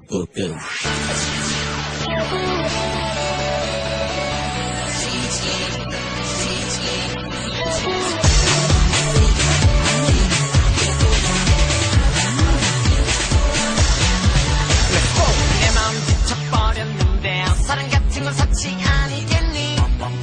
Boom. 내 마음 지쳐버렸는데 사랑 같은 건 사치 아니겠니?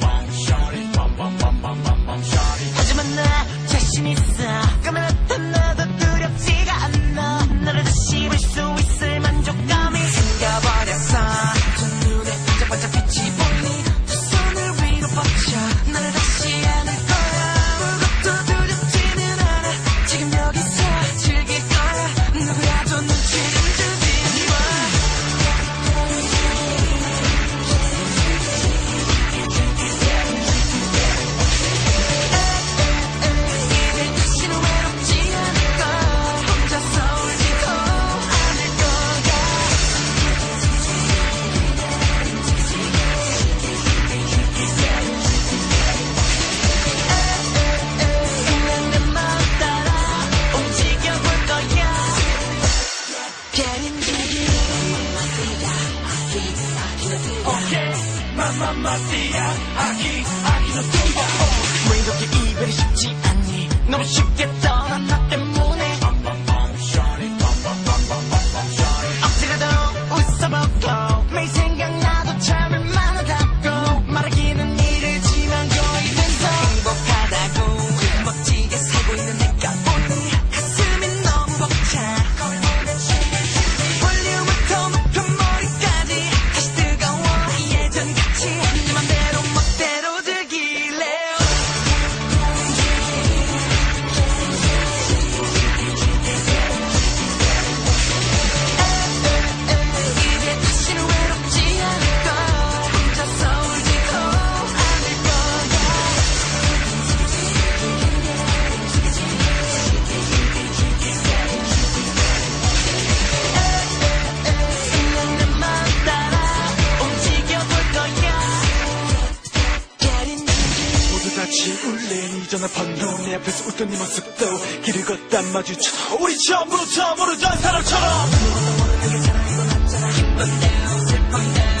하지만 나 자신 있어. 까만했던 나도 두렵지가 않아. 너를 다시 볼 수 있을 만족감이 생겨버렸어. 두 눈에 반짝반짝 빛이 보이니 두 손을 위로 뻗쳐 너를 다시 안을 거야. 무것도 두렵지는 않아. 지금 여기서 즐길 거야. 누구라도 눈치를 주지 마. 이제 다시는 외롭지 않을 거야. 혼자서 울지도 않을 거야. 그냥 내 마음 따라 움직여볼 거야. Getting jiggy. Okay, mamma mia, 아기 너 뚱바. 왜 이렇게 이별이 쉽지 않니? 너무 쉽게 떠난 나 때문에. 억지라도 웃어보고 매일 생각나도 참을 만하다고 말하기는 이르지만 거의 돼서 행복하다고 멋지게 살고 있는 내가 보니 가슴이 너무 벅차. 볼륨부터 높은 머리까지 다시 뜨거워. 예전같이 네 맘대로 멋대로 즐길래요. 이제 다시는 외롭지 않을 거야. 혼자서 울지도 않을 거야. 그냥 내 마음 따라 움직여볼 거야. Getting jiggy. 모두 같이 울래 이전에 번호 내 앞에서 웃던 네 모습도 길을 걷다 마주쳐도 우리 처음부터 모르던 사람처럼 기쁜데요 슬픈데요